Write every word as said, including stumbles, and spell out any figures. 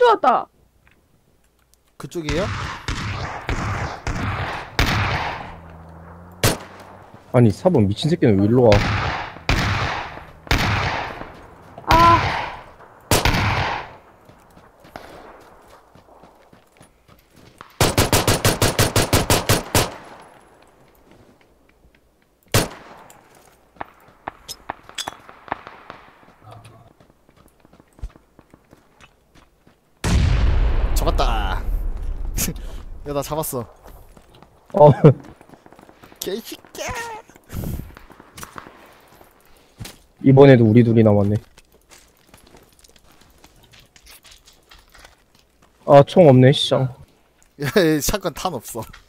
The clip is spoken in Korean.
총기 왔다. 그쪽이에요? 아니 사 번 미친 새끼는 왜 일로 와? 아, 잡았다. 야, 나 잡았어. 어 개새끼야. 이번에도 우리 둘이 남았네. 아 총 없네 시장. 야, 얘 샷건 탄 없어.